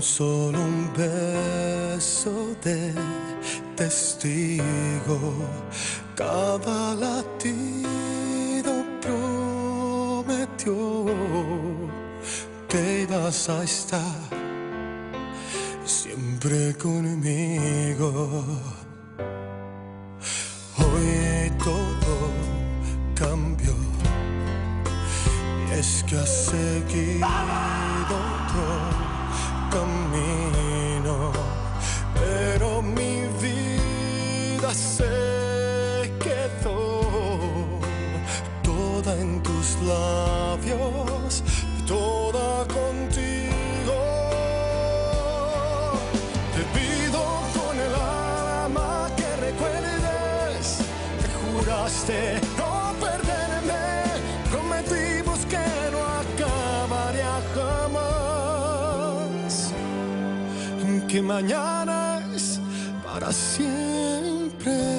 solo un beso de testigo, cada latido prometió que ibas a estar siempre conmigo. Hoy todo cambió y es que has seguido otro camino, pero mi vida se quedó toda en tus labios, toda contigo. Te pido con el alma que recuerdes que juraste no perderme, prometimos que no acabaría jamás, que mañana es para siempre.